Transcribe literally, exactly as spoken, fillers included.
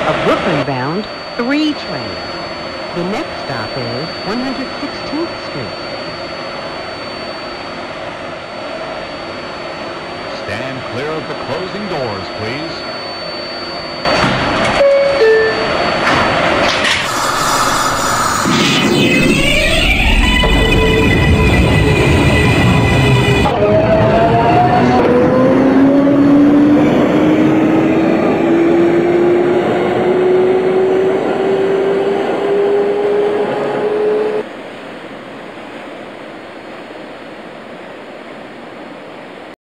a Brooklyn-bound three train. The next stop is one hundred sixteenth Street. Stand clear of the closing doors, please.